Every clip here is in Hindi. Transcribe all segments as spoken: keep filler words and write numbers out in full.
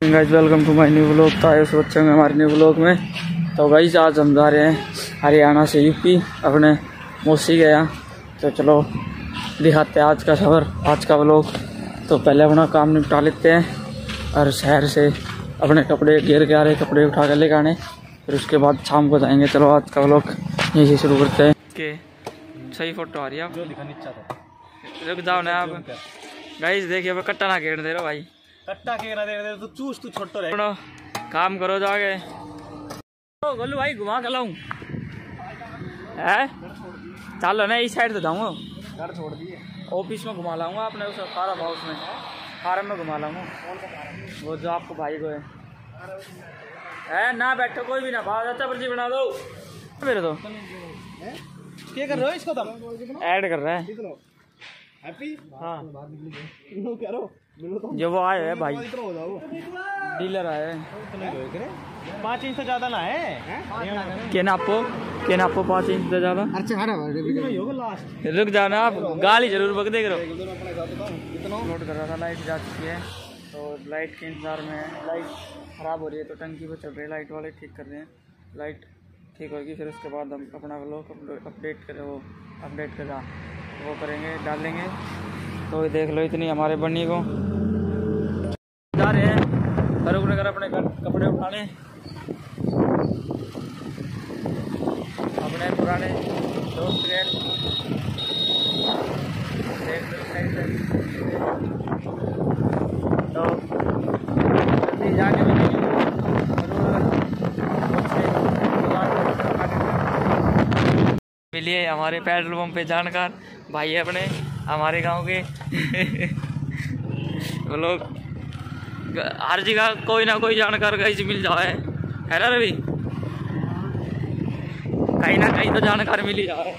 Guys welcome to my new vlog. तो आए उस बच्चे में हमारे न्यू व्लॉग में। तो गाइस आज हम जा रहे हैं हरियाणा से यूपी अपने मौसी गया। तो चलो दिखाते हैं आज का सफ़र, आज का व्लॉग। तो पहले अपना काम निपटा लेते हैं और शहर से अपने कपड़े घेर के आ रहे कपड़े उठा कर लेके आने, फिर उसके बाद शाम को जाएंगे। चलो आज का व्लॉग यहीं से शुरू करते हैं। के सही फोटो आ रही है आप, जो दिखानी इच्छा था रुक जाओ ना आप। गाइस देखिए अब कट्टा ना घेर दे रहे भाई, कट्टा के ना दे रहे तो चूस तू छोटो रहे। काम करो जाके। ओ गोलू भाई घुमा के लाऊं है, चलो ना इस साइड से जाऊंगा, घर छोड़ दिए ऑफिस में घुमा लाऊंगा अपने उस फार्म हाउस में, फार्म में घुमा लाऊंगा। वो जो आपको भाई को है, है ना बैठो कोई भी ना बाहर अच्छा पर्ची बना दो मेरे। तो क्या कर रहे हो इसको, तुम ऐड कर रहे हैं हैप्पी। हाँ करो जो वो आए हैं भाई, डीलर आए हैं। पाँच इंच से ज्यादा ना है के नापो, के नापो पाँच इंच से ज्यादा। रुक जाओ ना आप, गाली जरूर बक देख रहे हो। लोड कर रहा था, लाइट जा चुकी है तो लाइट के इंतजार में है। लाइट खराब हो रही है तो टंकी पे चल रही है, लाइट वाले ठीक कर रहे हैं। लाइट ठीक होगी फिर उसके बाद हम अपना व्लॉग अपडेट करें, वो अपडेट कर वो करेंगे, डालेंगे। तो देख लो इतनी हमारे बन्नी को जा रहे हैं फरूख नगर अपने कपड़े उठाने, अपने पुराने दोस्त गए देख लो तो जल्दी जाके मिलेंगे। मिलिए हमारे पेट्रोल पंप पे जानकार भाई है अपने हमारे गांव के। वो लोग हर जगह कोई ना कोई जानकार कहीं से मिल जाए, है ना रवि, कहीं ना कहीं तो जानकार मिल ही जाए।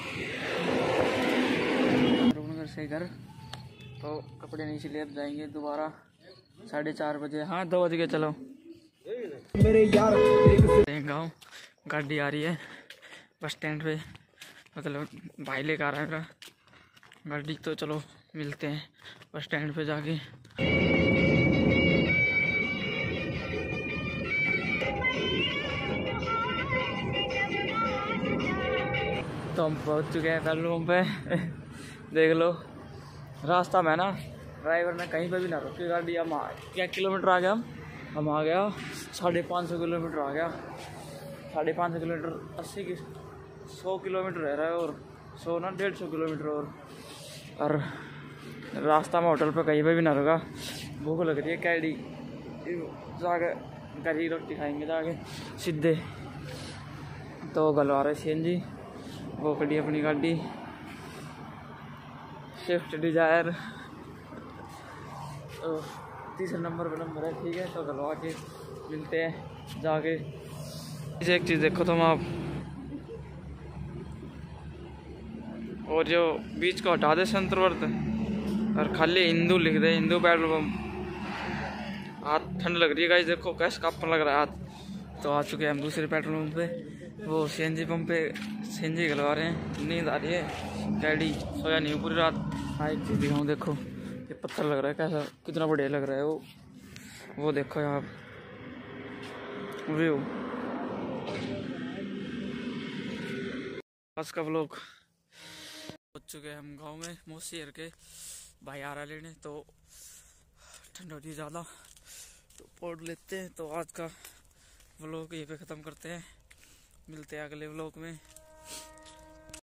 घर से घर तो कपड़े नहीं सिले, अब जाएंगे दोबारा साढ़े चार बजे। हाँ दो बज के चलो मेरे यार। गाँव गाड़ी आ रही है बस स्टैंड पे, मतलब भाई लेकर आ रहा है मेरा गाड़ी। तो चलो मिलते हैं बस स्टैंड पे जाके। तो हम पहुंच चुके हैं पेट्रोल पंप पे। देख लो रास्ता में ना ड्राइवर ने कहीं पे भी ना रोकी गाड़ी। हम क्या किलोमीटर आ गया, हम हम आ गया साढ़े पाँच सौ किलोमीटर आ गया। साढ़े पाँच सौ किलोमीटर अस्सी की सौ किलोमीटर रह रहा है, और सौ ना डेढ़ सौ किलोमीटर और और रास्ता में होटल पे कहीं पे भी ना रुका। भूख लग रही है कैडी, जाके घर ही रोटी खाएंगे जाके सीधे। तो गलवा रहे सी एन जी, वो खड़ी अपनी गाड़ी स्विफ्ट डिजायर, तो तीसरे नंबर पर नंबर है, ठीक है। तो गलवा के मिलते हैं जाके। इसे एक चीज़ देखो तुम आप, और जो बीच को हटा दे संतवर्त और खाली हिंदू लिख दे, हिंदू पेट्रोल पंप। हाथ ठंड लग रही है गाइस, देखो कैसे कांपने लग रहा है हाथ। तो आ चुके हैं हम दूसरे पेट्रोल पंप पे, वो सीएनजी पंप पे सीएनजी गलवा रहे हैं। नींद आ रही है, कैडी सोया नहीं पूरी रात। हाँ एक चीज़ दिखाऊँ, देखो ये पत्थर लग रहा है कैसा, कितना बढ़िया लग रहा है वो वो देखो यहाँ व्यू। आज का व्लॉग पहुंच चुके हैं हम गांव में, मौसी के भाई आ रहा लेने। तो ठंड हो रही ज़्यादा तो पौड़ लेते हैं। तो आज का व्लॉग यहीं पे ख़त्म करते हैं, मिलते हैं अगले व्लॉग में।